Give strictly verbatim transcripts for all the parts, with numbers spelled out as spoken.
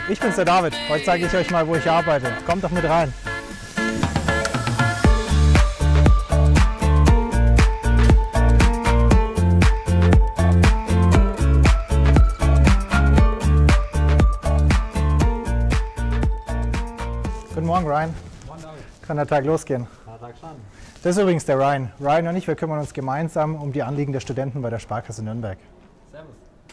Ich bin's, der David. Heute zeige ich euch mal, wo ich arbeite. Kommt doch mit rein. Guten Morgen, Ryan. Morgen, David. Kann der Tag losgehen? Ja, Tag schon. Das ist übrigens der Ryan. Ryan und ich, wir kümmern uns gemeinsam um die Anliegen der Studenten bei der Sparkasse Nürnberg. Servus.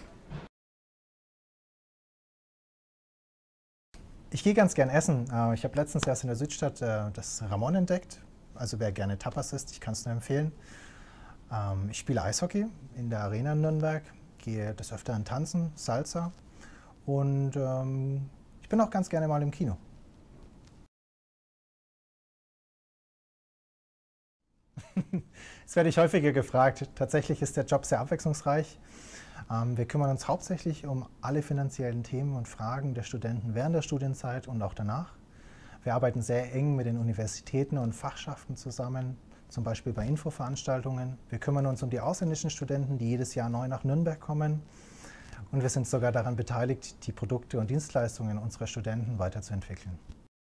Ich gehe ganz gern essen. Ich habe letztens erst in der Südstadt das Ramon entdeckt. Also wer gerne Tapas isst, ich kann es nur empfehlen. Ich spiele Eishockey in der Arena in Nürnberg, gehe des Öfteren tanzen, Salsa und ich bin auch ganz gerne mal im Kino. Das werde ich häufiger gefragt. Tatsächlich ist der Job sehr abwechslungsreich. Wir kümmern uns hauptsächlich um alle finanziellen Themen und Fragen der Studenten während der Studienzeit und auch danach. Wir arbeiten sehr eng mit den Universitäten und Fachschaften zusammen, zum Beispiel bei Infoveranstaltungen. Wir kümmern uns um die ausländischen Studenten, die jedes Jahr neu nach Nürnberg kommen. Und wir sind sogar daran beteiligt, die Produkte und Dienstleistungen unserer Studenten weiterzuentwickeln.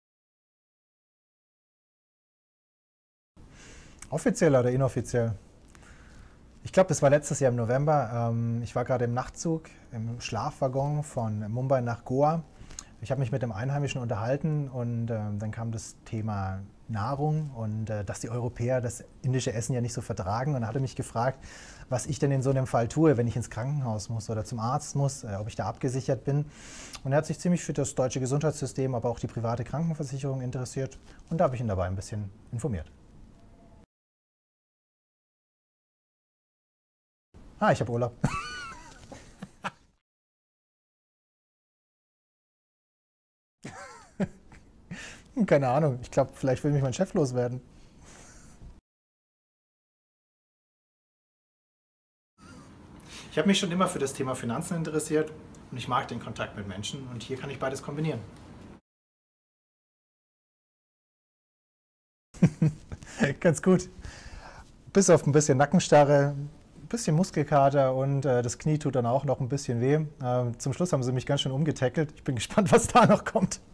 Offiziell oder inoffiziell? Ich glaube, das war letztes Jahr im November. Ich war gerade im Nachtzug, im Schlafwaggon von Mumbai nach Goa. Ich habe mich mit dem Einheimischen unterhalten und dann kam das Thema Nahrung und dass die Europäer das indische Essen ja nicht so vertragen. Und er hatte mich gefragt, was ich denn in so einem Fall tue, wenn ich ins Krankenhaus muss oder zum Arzt muss, ob ich da abgesichert bin. Und er hat sich ziemlich für das deutsche Gesundheitssystem, aber auch die private Krankenversicherung interessiert. Und da habe ich ihn dabei ein bisschen informiert. Ah, ich habe Urlaub. Keine Ahnung. Ich glaube, vielleicht will mich mein Chef loswerden. Ich habe mich schon immer für das Thema Finanzen interessiert und ich mag den Kontakt mit Menschen und hier kann ich beides kombinieren. Ganz gut. Bis auf ein bisschen Nackenstarre, ein bisschen Muskelkater und äh, das Knie tut dann auch noch ein bisschen weh. Äh, zum Schluss haben sie mich ganz schön umgetackelt. Ich bin gespannt, was da noch kommt.